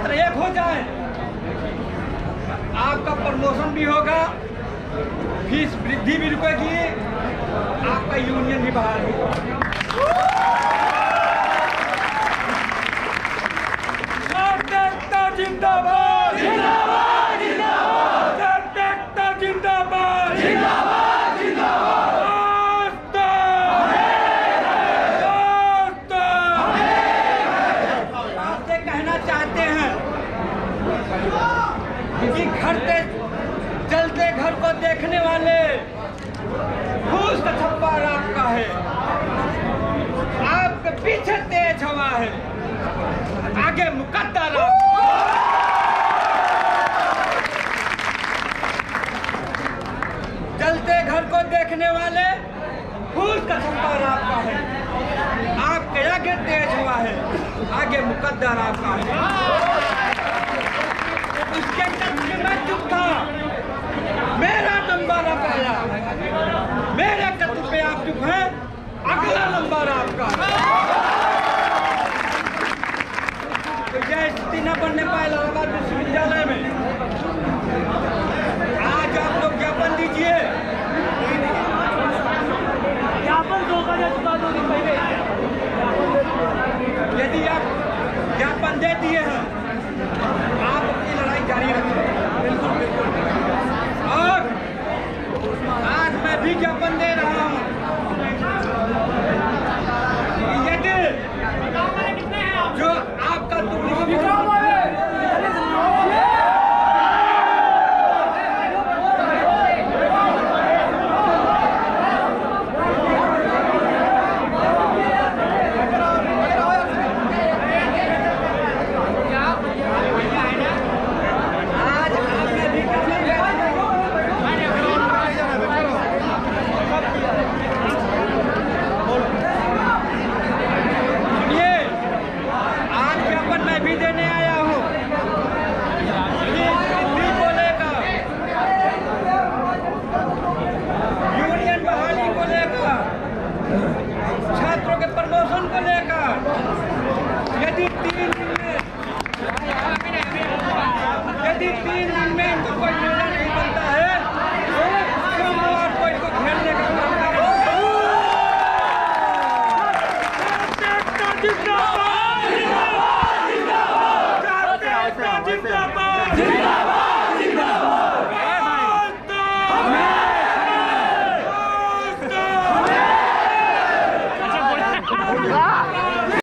छात्र एक हो जाए, आपका प्रमोशन भी होगा, फीस वृद्धि भी रुकेगी, आपका यूनियन भी बहाल होगा। जिंदाबाद जिंदाबाद जिंदाबाद, जिंदाबाद जिंदाबाद जिंदाबाद। आपसे कहना चाहते हैं कि चलते घर को देखने वाले घूस का छप्पर आपका है, आपके पीछे तेज हवा है, आगे मुकद्दर चलते घर को देखने वाले फूल का छप्पर आपका है, आपके आगे तेज हुआ है, आगे मुकद्दर आपका है। उसके कदम में चुप था, मेरा नंबर अब आया, मेरे कदम पे आप चुप हैं, अगला नंबर आपका। तो यह स्थिति न बनने पाए इलाहाबाद विश्वविद्यालय में। आज आप लोग ज्ञापन दीजिए, ज्ञापन 2 दिन पहले यदि आप ज्ञापन दे दिए हैं, आप अपनी लड़ाई जारी रखें। और आज मैं भी ज्ञापन दे रहा हूं, यदि जो आपका छात्रों के प्रमोशन को लेकर यदि 3 दिन में इनको कोई निर्णय नहीं बनता है, सोमवार को इनको घेरने का काम करेंगे।